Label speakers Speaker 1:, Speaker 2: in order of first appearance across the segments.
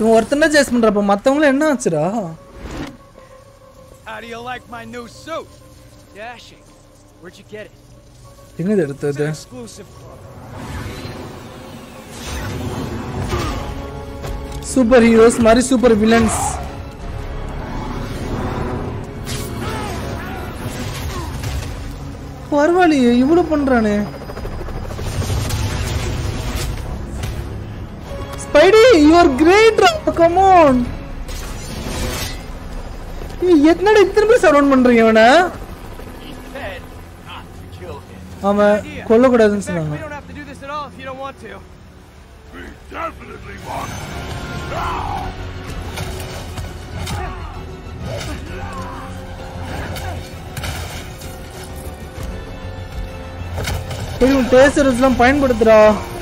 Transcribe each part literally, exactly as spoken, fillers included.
Speaker 1: இவன் ஒருத்தனே சேஸ் பண்றப்ப மத்தவங்க என்ன ஆச்சுடா?
Speaker 2: How do you like my new suit? Dashing. Where'd you get it?
Speaker 1: எங்க எடுத்தது?
Speaker 2: Exclusive club.
Speaker 1: சூப்பர் ஹீரோஸ் மாதிரி சூப்பர் வில்லன்ஸ். பரவாயில்லையே இவ்வளவு பண்றானே. Spidey, you are great. Come on. நீ என்னடா இத்தனை பேர் சரவுண்ட் பண்றீங்க இவனை? அவன் கொல்ல கூடாதுன்னு சொன்னாங்க. இவன் டேசர்ஸ்லாம் பயன்படுத்துறா.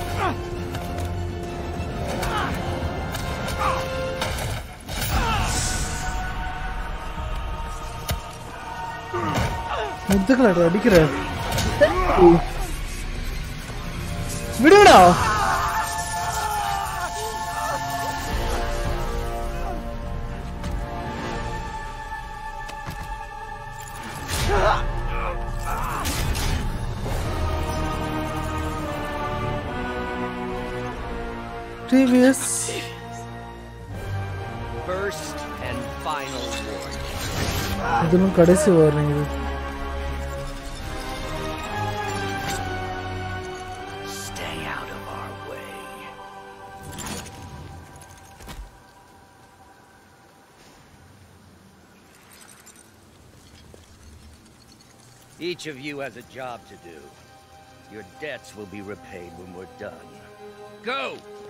Speaker 1: முத்துக்கலடா அடிக்கிற. விடுடா. Previous
Speaker 3: first and final war.
Speaker 1: இதுவும் கடைசி வார்னிங் இது.
Speaker 3: Stay out of our way. Each of you has a job to do. Your debts will be repaid when we're done. Go!